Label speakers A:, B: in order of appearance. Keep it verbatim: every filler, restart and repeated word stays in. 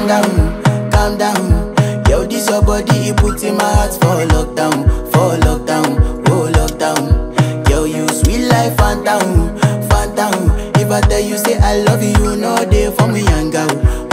A: calm down, calm down. Yo, this your body, it puts in my heart for lockdown, for lockdown, oh lockdown. Yo, you sweet life, phantom, phantom. If I tell you say I love you, you know they for me, young girl.